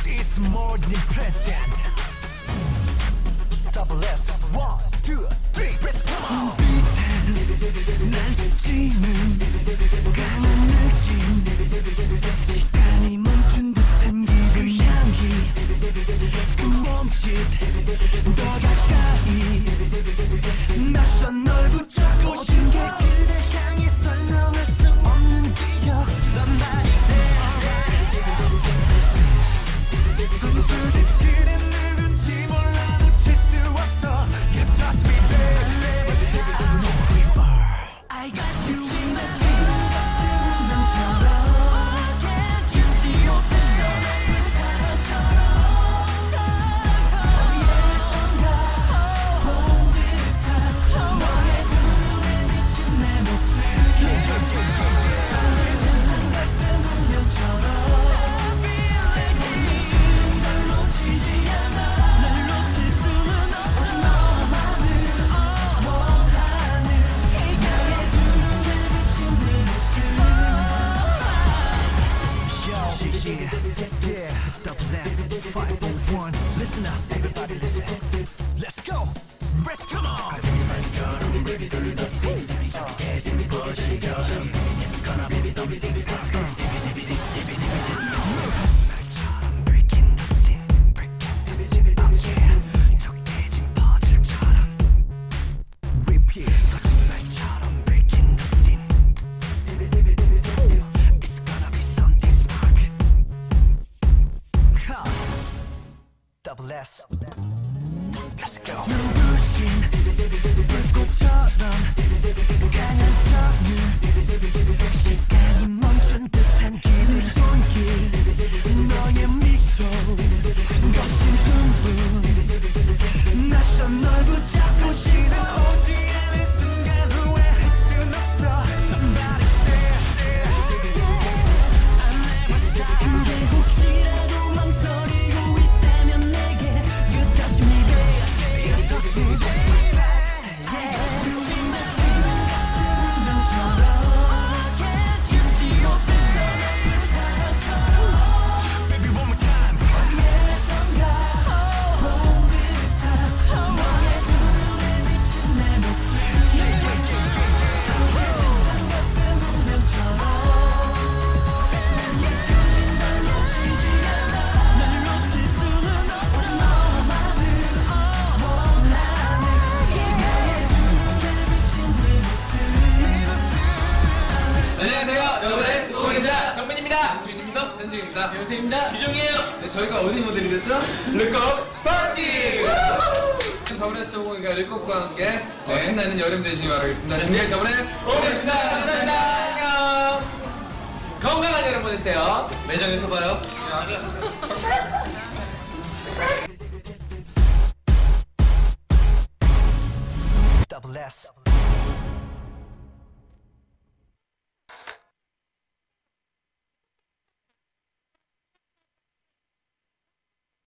is more than present. Double S, 1, 2, 3, let's come on. 빛에 날 스치는 강한 느낌, 시간이 멈춘 듯한 그 향기, 그 몸짓 더 가까이 낯선 널 붙잡고 신기해. 그대 향해 설명할 수 없는 기억. Somebody 그대 누군지 몰라 놓칠 수 없어. You touch me baby, I know who you are. I got you in my dream. 가슴 운명처럼 주지 못한 너의 사랑처럼 어디에선가 본 듯한 너의 눈에 비친 내 모습. 언제든 가슴 운명처럼 Yeah, it's double SS501. Listen up, everybody listen. Let's go. Let's come on. It's gonna be something special. Breaking the scene, breaking the scene. Oh yeah, 적대진 퍼즐처럼. Repeat. 날처럼 breaking the scene. It's gonna be something special. Double S. Let's go. 눈부신 불꽃처럼 강한 정을, 시간이 멈춘 듯한 기분, 손길 너의 미소, 거친 흥분, 낯선 널 붙잡고 시도 오지 않은 순간 후회할 순 없어. Somebody there, I never stop. 그게 혹시라도 망설이고 있다면 내게 You touch me baby, you touch me baby. Yeah, 주인 나는 가슴 운명처럼 주지 못한 너의 사랑처럼. Baby one more time. 어디에선가 본 듯한 너의 눈에 비친 내 모습. 언제든 가슴 운명처럼 날 놓치지 않아. 날 놓칠 수는 없어. 너만을 원하는 나의 눈에 비친 내 모습. 안녕하세요, 여러분 S501입니다. 정민입니다. 윤준입니다. 현중입니다. 연세입니다. 기종이에요. 네, 저희가 어디 모델이 됐죠? 르컵 스포티! 더블 S501과 르컵과 함께 신나는 여름 되시기 바라겠습니다. 지금까지 더블 S501입니다. 감사합니다. 안녕. 건강한 여름 보내세요. 매장에서 봐요. Double S.